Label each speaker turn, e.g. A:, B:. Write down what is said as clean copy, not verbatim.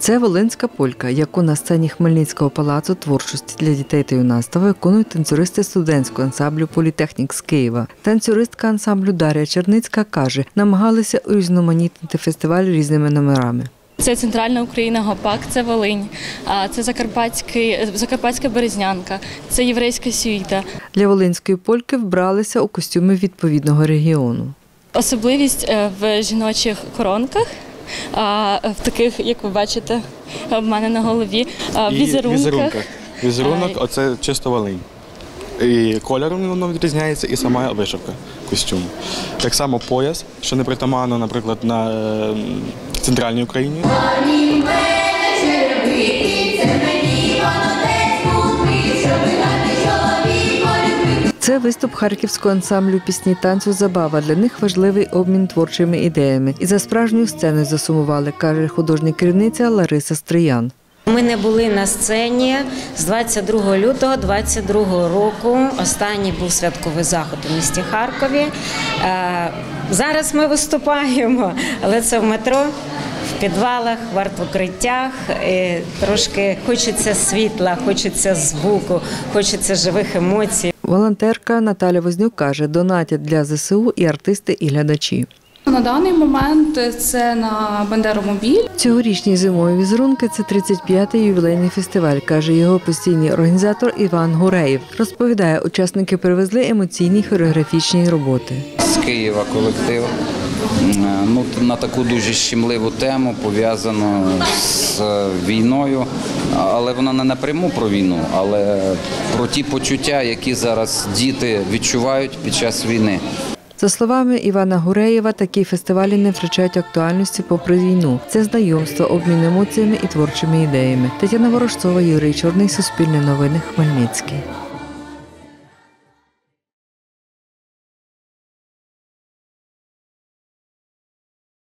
A: Це волинська полька, яку на сцені Хмельницького палацу творчості для дітей та юнацтва виконують танцюристи студентського ансамблю «Політехнік» з Києва. Танцюристка ансамблю Дар'я Черницька каже, намагалися урізноманітнити фестиваль різними номерами.
B: Це Центральна Україна Гопак, це Волинь, це Закарпатська Березнянка, це єврейська сюїта.
A: Для волинської польки вбралися у костюми відповідного регіону.
B: Особливість в жіночих коронках, в таких, як ви бачите, в мене на голові, візерунках.
C: Візерунок – оце чисто Волинь. І кольором воно відрізняється, і сама вишивка костюму. Так само пояс, що не притаманно, наприклад, на Центральній Україні.
A: Це виступ харківського ансамблю пісні танцю «Забава». Для них важливий обмін творчими ідеями. І за справжньою сценою засумували, каже художня керівниця Лариса Стриян.
D: Ми не були на сцені з 22 лютого 2022 року. Останній був святковий заход у місті Харкові. Зараз ми виступаємо, але це в метро, в підвалах, в артукриттях. Трошки хочеться світла, хочеться звуку, хочеться живих емоцій.
A: Волонтерка Наталя Вознюк каже, донатять для ЗСУ і артисти, і глядачі.
E: На даний момент це на Бандеромобіль.
A: Цьогорічні зимові візерунки – це 35-й ювілейний фестиваль, каже його постійний організатор Іван Гуреєв. Розповідає, учасники привезли емоційні хореографічні роботи.
F: З Києва колектив на таку дуже щемливу тему, пов'язану з війною, але вона не напряму про війну, але про ті почуття, які зараз діти відчувають під час війни.
A: За словами Івана Гуреєва, такі фестивалі не втрачають актуальності попри війну. Це знайомство, обмін емоціями і творчими ідеями. Тетяна Ворожцова, Юрій Чорний, Суспільне новини, Хмельницький.